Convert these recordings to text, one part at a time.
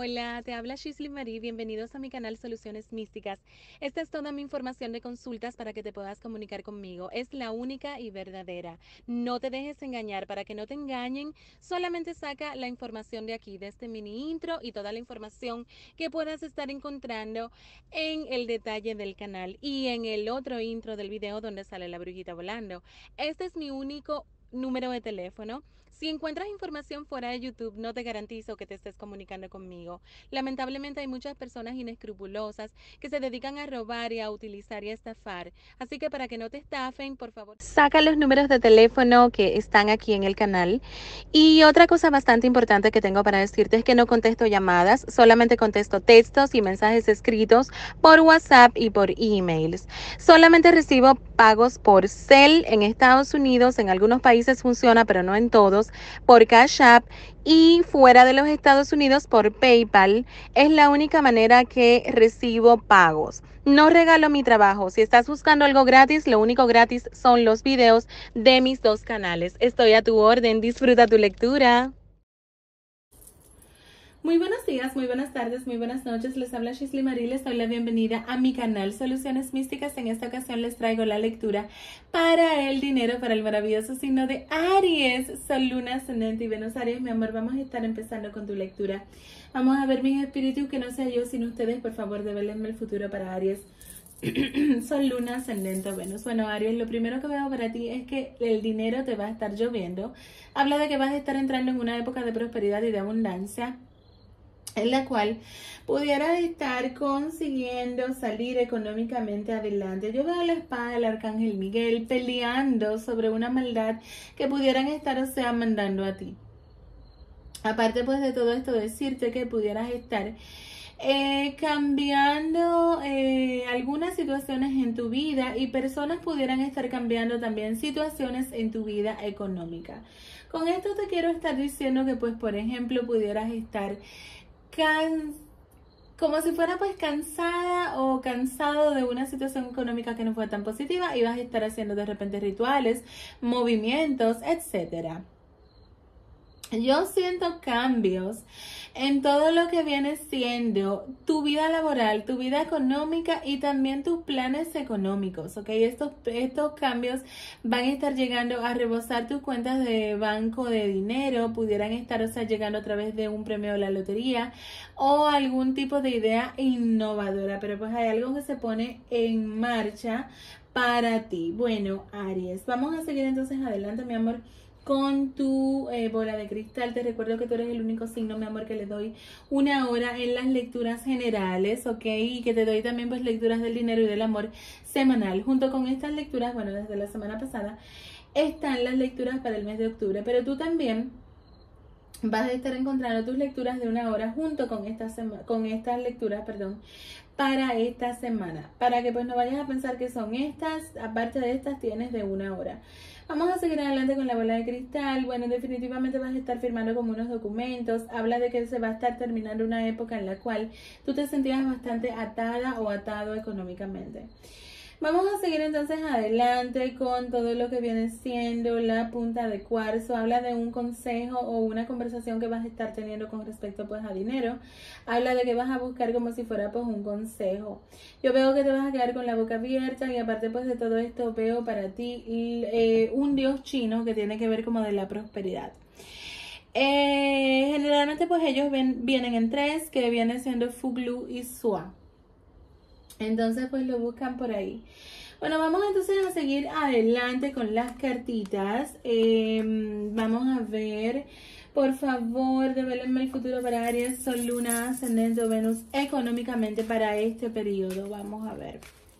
Hola, te habla Shisley Marie, bienvenidos a mi canal Soluciones Místicas. Esta es toda mi información de consultas para que te puedas comunicar conmigo. Es la única y verdadera. No te dejes engañar, para que no te engañen, solamente saca la información de aquí, de este mini intro y toda la información que puedas estar encontrando en el detalle del canal y en el otro intro del video donde sale la brujita volando. Este es mi único número de teléfono. Si encuentras información fuera de YouTube, no te garantizo que te estés comunicando conmigo. Lamentablemente hay muchas personas inescrupulosas que se dedican a robar y a utilizar y a estafar. Así que para que no te estafen, por favor, saca los números de teléfono que están aquí en el canal. Y otra cosa bastante importante que tengo para decirte es que no contesto llamadas, solamente contesto textos y mensajes escritos por WhatsApp y por emails. Solamente recibo pagos por Zelle en Estados Unidos, en algunos países funciona, pero no en todos, por Cash App, y fuera de los Estados Unidos por PayPal. Es la única manera que recibo pagos. No regalo mi trabajo. Si estás buscando algo gratis, lo único gratis son los videos de mis dos canales. Estoy a tu orden. Disfruta tu lectura. Muy buenos días, muy buenas tardes, muy buenas noches. Les habla Shisley Marie, les doy la bienvenida a mi canal Soluciones Místicas. En esta ocasión les traigo la lectura para el dinero, para el maravilloso signo de Aries, Sol, Luna, Ascendente y Venus. Aries, mi amor, vamos a estar empezando con tu lectura. Vamos a ver, mis espíritus, que no sea yo sin ustedes. Por favor, devélenme el futuro para Aries. Sol, Luna, Ascendente, Venus. Bueno, Aries, lo primero que veo para ti es que el dinero te va a estar lloviendo. Habla de que vas a estar entrando en una época de prosperidad y de abundancia, en la cual pudieras estar consiguiendo salir económicamente adelante. Yo veo la espada del Arcángel Miguel peleando sobre una maldad que pudieran estar, o sea, mandando a ti. Aparte, pues, de todo esto, decirte que pudieras estar cambiando algunas situaciones en tu vida, y personas pudieran estar cambiando también situaciones en tu vida económica. Con esto te quiero estar diciendo que, pues, por ejemplo, pudieras estar como si fuera, pues, cansada o cansado de una situación económica que no fue tan positiva, y vas a estar haciendo de repente rituales, movimientos, etcétera. Yo siento cambios en todo lo que viene siendo tu vida laboral, tu vida económica y también tus planes económicos, ¿ok? Estos cambios van a estar llegando a rebosar tus cuentas de banco de dinero, pudieran estar, o sea, llegando a través de un premio de la lotería o algún tipo de idea innovadora, pero pues hay algo que se pone en marcha para ti. Bueno, Aries, vamos a seguir entonces adelante, mi amor, con tu bola de cristal. Te recuerdo que tú eres el único signo, mi amor, que le doy una hora en las lecturas generales, ¿ok? Y que te doy también, pues, lecturas del dinero y del amor semanal. Junto con estas lecturas, bueno, desde la semana pasada, están las lecturas para el mes de octubre. Pero tú también vas a estar encontrando tus lecturas de una hora junto con estas lecturas, perdón, para esta semana, para que pues no vayas a pensar que son estas. Aparte de estas tienes de una hora. Vamos a seguir adelante con la bola de cristal. Bueno, definitivamente vas a estar firmando como unos documentos. Habla de que se va a estar terminando una época en la cual tú te sentías bastante atada o atado económicamente. Vamos a seguir entonces adelante con todo lo que viene siendo la punta de cuarzo. Habla de un consejo o una conversación que vas a estar teniendo con respecto, pues, a dinero. Habla de que vas a buscar como si fuera, pues, un consejo. Yo veo que te vas a quedar con la boca abierta, y aparte, pues, de todo esto veo para ti un dios chino que tiene que ver como de la prosperidad. Generalmente, pues, ellos vienen en tres, que viene siendo Fuglu y Sua. Entonces, pues, lo buscan por ahí. Bueno, vamos entonces a seguir adelante con las cartitas. Vamos a ver, por favor, devélenme el futuro para Aries, Sol, Luna, Ascendente o Venus económicamente para este periodo. Vamos a ver.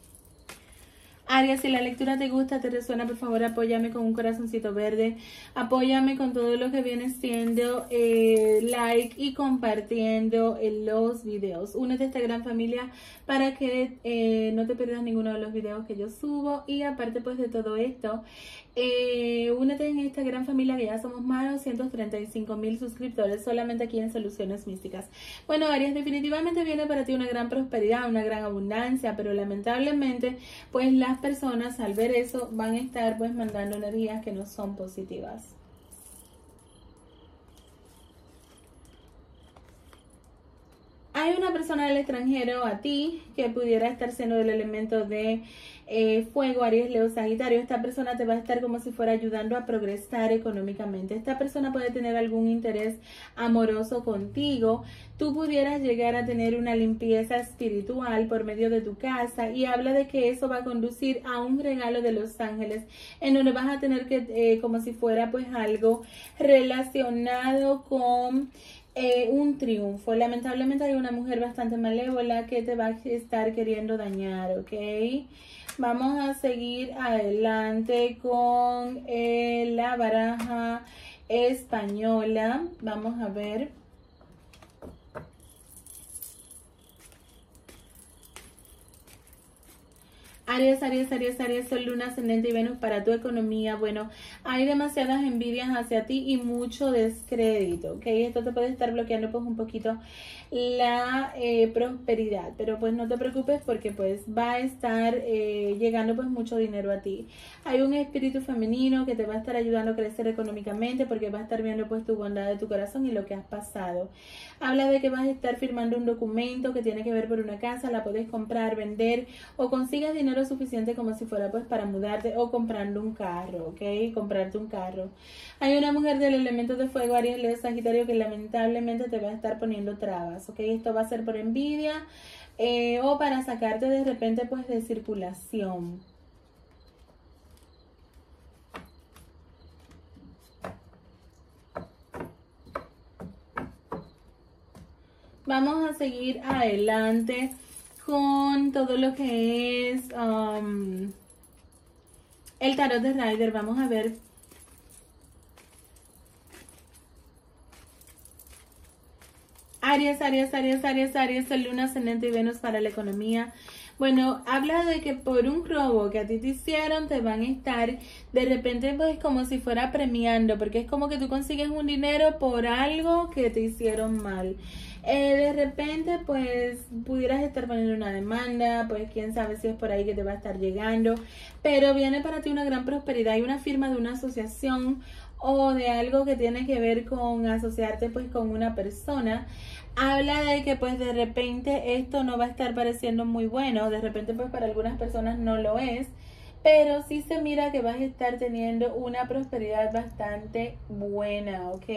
Aries, si la lectura te gusta, te resuena, por favor, apóyame con un corazoncito verde. Apóyame con todo lo que viene siendo like y compartiendo los videos. Únete a esta gran familia para que no te pierdas ninguno de los videos que yo subo. Y aparte, pues, de todo esto, únete en esta gran familia, que ya somos más de 235,000 suscriptores solamente aquí en Soluciones Místicas. Bueno, Aries, definitivamente viene para ti una gran prosperidad, una gran abundancia, pero lamentablemente, pues, las personas al ver eso van a estar, pues, mandando energías que no son positivas. persona del extranjero a ti, que pudiera estar siendo del elemento de fuego, Aries, Leo, Sagitario. Esta persona te va a estar como si fuera ayudando a progresar económicamente. Esta persona puede tener algún interés amoroso contigo. Tú pudieras llegar a tener una limpieza espiritual por medio de tu casa, y habla de que eso va a conducir a un regalo de los ángeles, en donde vas a tener que, como si fuera pues algo relacionado con un triunfo. Lamentablemente hay una mujer bastante malévola que te va a estar queriendo dañar, ¿ok? Vamos a seguir adelante con la baraja española. Vamos a ver. Aries, Aries, Aries, Aries, Sol, Luna, Ascendente y Venus para tu economía. Bueno, hay demasiadas envidias hacia ti y mucho descrédito, ¿ok? Esto te puede estar bloqueando pues un poquito la prosperidad, pero pues no te preocupes porque pues va a estar llegando pues mucho dinero a ti. Hay un espíritu femenino que te va a estar ayudando a crecer económicamente porque va a estar viendo pues tu bondad de tu corazón y lo que has pasado. Habla de que vas a estar firmando un documento que tiene que ver por una casa, la puedes comprar, vender o consigues dinero suficiente como si fuera pues para mudarte o comprando un carro, ¿ok? Comprarte un carro. Hay una mujer del elemento de fuego, Aries, Leo, Sagitario, que lamentablemente te va a estar poniendo trabas, ¿ok? Esto va a ser por envidia o para sacarte de repente pues de circulación. Vamos a seguir adelante con todo lo que es el tarot de Rider. Vamos a ver. Aries, Aries, Aries, Aries, Aries, Sol, Luna, Ascendente y Venus para la economía. Bueno, habla de que por un robo que a ti te hicieron, te van a estar de repente pues como si fuera premiando, porque es como que tú consigues un dinero por algo que te hicieron mal. De repente pues pudieras estar poniendo una demanda, pues quién sabe si es por ahí que te va a estar llegando, pero viene para ti una gran prosperidad y una firma de una asociación o de algo que tiene que ver con asociarte pues con una persona. Habla de que pues de repente esto no va a estar pareciendo muy bueno, de repente pues para algunas personas no lo es, pero sí se mira que vas a estar teniendo una prosperidad bastante buena, ¿ok?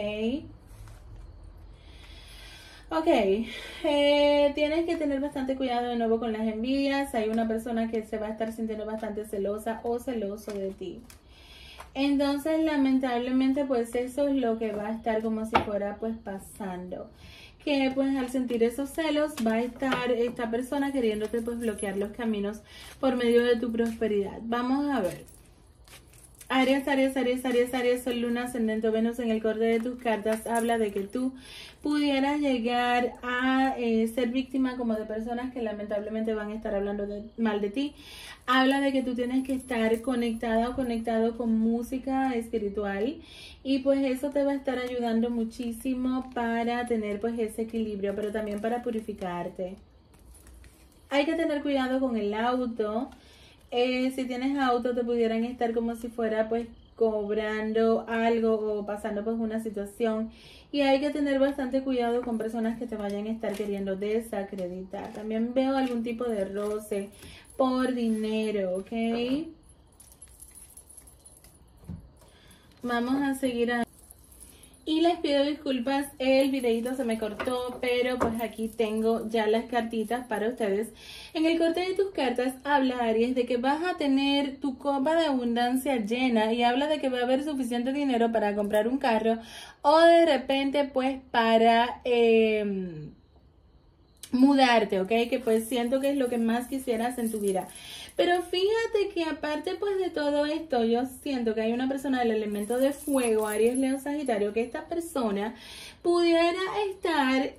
Ok, tienes que tener bastante cuidado de nuevo con las envidias. Hay una persona que se va a estar sintiendo bastante celosa o celoso de ti. Entonces, lamentablemente, pues eso es lo que va a estar como si fuera pues pasando. Que pues al sentir esos celos va a estar esta persona queriéndote pues bloquear los caminos por medio de tu prosperidad. Vamos a ver. Aries, Aries, Aries, Aries, Aries, Sol, Luna, Ascendente, Venus en el corte de tus cartas habla de que tú pudieras llegar a ser víctima como de personas que lamentablemente van a estar hablando mal de ti. Habla de que tú tienes que estar conectada o conectado con música espiritual y pues eso te va a estar ayudando muchísimo para tener pues ese equilibrio, pero también para purificarte. Hay que tener cuidado con el auto. Si tienes auto te pudieran estar como si fuera pues cobrando algo o pasando pues una situación, y hay que tener bastante cuidado con personas que te vayan a estar queriendo desacreditar. También veo algún tipo de roce por dinero, ¿ok? Vamos a seguir a... Y les pido disculpas, el videito se me cortó, pero pues aquí tengo ya las cartitas para ustedes. En el corte de tus cartas habla, Aries, de que vas a tener tu copa de abundancia llena y habla de que va a haber suficiente dinero para comprar un carro o de repente pues para mudarte, ¿ok? Que pues siento que es lo que más quisieras en tu vida. Pero fíjate que aparte pues de todo esto, yo siento que hay una persona del elemento de fuego, Aries, Leo, Sagitario, que esta persona pudiera estar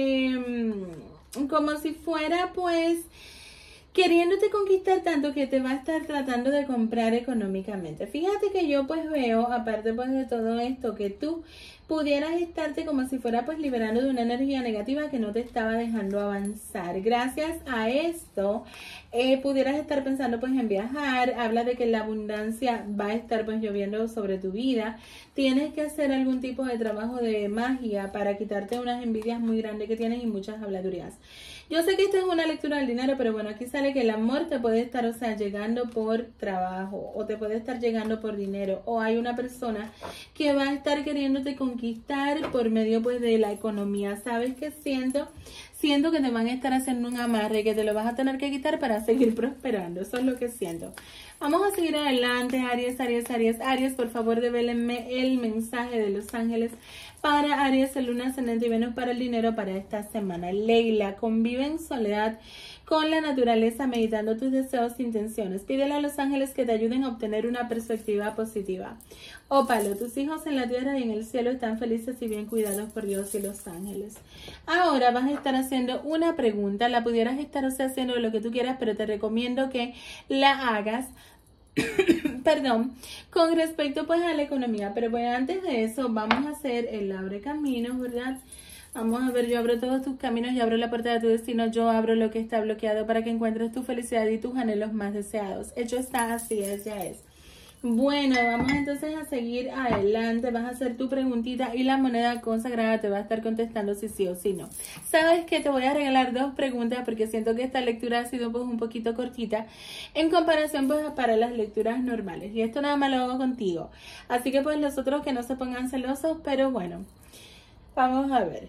como si fuera pues queriéndote conquistar tanto que te va a estar tratando de comprar económicamente. Fíjate que yo pues veo, aparte pues de todo esto, que tú pudieras estarte como si fuera pues liberando de una energía negativa que no te estaba dejando avanzar. Gracias a esto pudieras estar pensando pues en viajar. Habla de que la abundancia va a estar pues lloviendo sobre tu vida. Tienes que hacer algún tipo de trabajo de magia para quitarte unas envidias muy grandes que tienes y muchas habladurías. Yo sé que esta es una lectura del dinero, pero bueno, aquí sale que el amor te puede estar, o sea, llegando por trabajo, o te puede estar llegando por dinero, o hay una persona que va a estar queriéndote conquistar por medio, pues, de la economía. ¿Sabes qué siento? Siento que te van a estar haciendo un amarre, que te lo vas a tener que quitar para seguir prosperando. Eso es lo que siento. Vamos a seguir adelante, Aries, Aries, Aries, Aries. Por favor, devélenme el mensaje de los ángeles para Aries, el Luna, Ascendente y Venus para el dinero para esta semana. Leila, convive en soledad con la naturaleza, meditando tus deseos e intenciones. Pídele a los ángeles que te ayuden a obtener una perspectiva positiva. Ópalo, tus hijos en la tierra y en el cielo están felices y bien cuidados por Dios y los ángeles. Ahora vas a estar haciendo una pregunta. La pudieras estar, o sea, haciendo lo que tú quieras, pero te recomiendo que la hagas perdón, con respecto pues a la economía. Pero bueno, antes de eso vamos a hacer el abre caminos, ¿verdad? Vamos a ver, yo abro todos tus caminos, yo abro la puerta de tu destino, yo abro lo que está bloqueado para que encuentres tu felicidad y tus anhelos más deseados. Hecho está, así es, ya es. Bueno, vamos entonces a seguir adelante. Vas a hacer tu preguntita y la moneda consagrada te va a estar contestando si sí o si no. Sabes que te voy a regalar 2 preguntas porque siento que esta lectura ha sido pues un poquito cortita en comparación pues para las lecturas normales. Y esto nada más lo hago contigo. Así que pues los otros que no se pongan celosos, pero bueno, vamos a ver.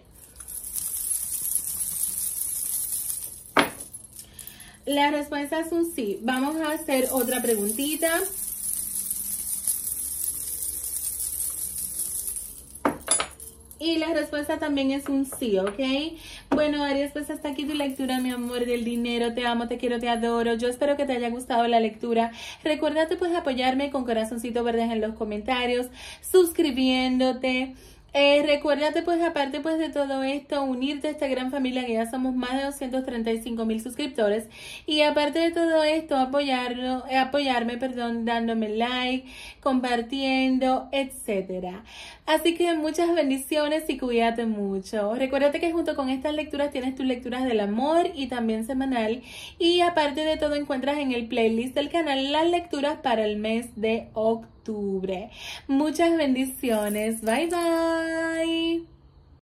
La respuesta es un sí. Vamos a hacer otra preguntita. Y la respuesta también es un sí, ¿ok? Bueno, Aries, pues hasta aquí tu lectura, mi amor, del dinero. Te amo, te quiero, te adoro. Yo espero que te haya gustado la lectura. Recuérdate pues apoyarme con corazoncito verde en los comentarios, suscribiéndote. Recuérdate pues aparte pues de todo esto, unirte a esta gran familia que ya somos más de 235,000 suscriptores, y aparte de todo esto apoyarme, dándome like, compartiendo, etcétera. Así que muchas bendiciones y cuídate mucho. Recuérdate que junto con estas lecturas tienes tus lecturas del amor y también semanal, y aparte de todo encuentras en el playlist del canal las lecturas para el mes de octubre. Muchas bendiciones. Bye bye.